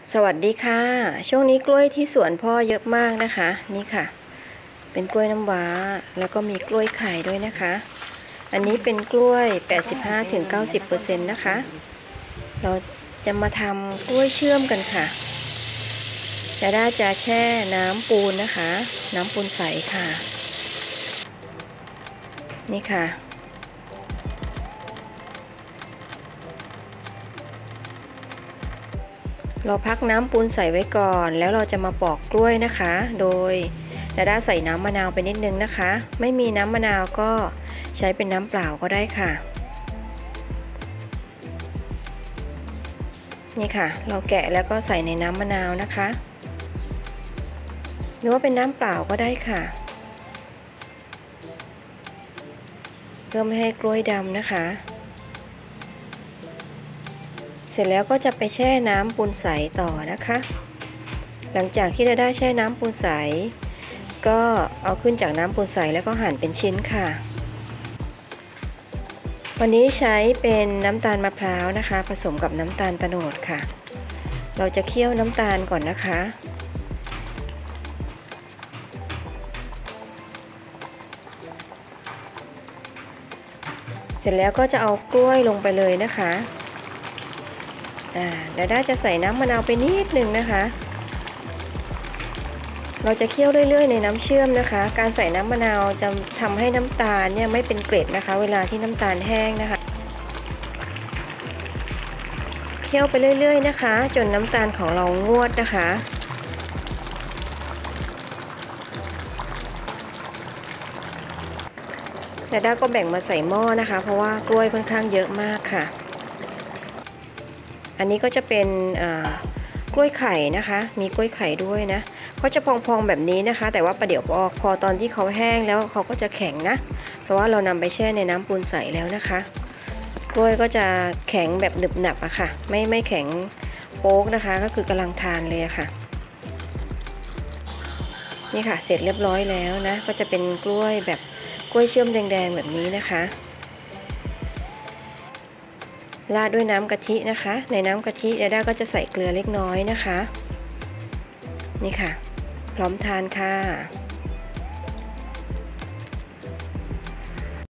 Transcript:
สวัสดีค่ะช่วงนี้กล้วยที่สวนพ่อเยอะมากนะคะนี่ค่ะเป็นกล้วยน้ำว้าแล้วก็มีกล้วยไข่ด้วยนะคะอันนี้เป็นกล้วย 85-90% นะคะเราจะมาทำกล้วยเชื่อมกันค่ะจะแช่น้ำปูนนะคะน้ำปูนใสค่ะนี่ค่ะเราพักน้ำปูนใส่ไว้ก่อนแล้วเราจะมาปอกกล้วยนะคะโดยดาด้าใส่น้ำมะนาวไปนิดนึงนะคะไม่มีน้ำมะนาวก็ใช้เป็นน้ำเปล่าก็ได้ค่ะนี่ค่ะเราแกะแล้วก็ใส่ในน้ำมะนาวนะคะหรือว่าเป็นน้ำเปล่าก็ได้ค่ะเพื่อไม่ให้กล้วยดำนะคะเสร็จแล้วก็จะไปแช่น้ำปูนใสต่อนะคะหลังจากที่ได้แช่น้ำปูนใสก็เอาขึ้นจากน้ำปูนใสแล้วก็หั่นเป็นชิ้นค่ะวันนี้ใช้เป็นน้ำตาลมะพร้าวนะคะผสมกับน้ำตาลโตนดค่ะเราจะเคี่ยวน้ำตาลก่อนนะคะเสร็จแล้วก็จะเอากล้วยลงไปเลยนะคะดาด้าจะใส่น้ำมะนาวไปนิดนึงนะคะเราจะเคี่ยวเรื่อยๆในน้ำเชื่อมนะคะการใส่น้ำมะนาวจะทำให้น้ำตาลเนี่ยไม่เป็นเกล็ดนะคะเวลาที่น้ำตาลแห้งนะคะเคี่ยวไปเรื่อยๆนะคะจนน้ำตาลของเรางวดนะคะดาด้าก็แบ่งมาใส่หม้อนะคะเพราะว่ากล้วยค่อนข้างเยอะมากค่ะอันนี้ก็จะเป็นกล้วยไข่นะคะมีกล้วยไข่ด้วยนะเขาจะพองๆแบบนี้นะคะแต่ว่าประเดี๋ยวพอตอนที่เขาแห้งแล้วเขาก็จะแข็งนะเพราะว่าเรานำไปแช่ในน้ำปูนใสแล้วนะคะกล้วยก็จะแข็งแบบหนึบหนับอะค่ะไม่แข็งโป๊กนะคะก็คือกำลังทานเลยค่ะนี่ค่ะเสร็จเรียบร้อยแล้วนะก็จะเป็นกล้วยแบบกล้วยเชื่อมแดงๆแบบนี้นะคะราดด้วยน้ำกะทินะคะในน้ำกะทิดาด้าก็จะใส่เกลือเล็กน้อยนะคะนี่ค่ะพร้อมทานค่ะ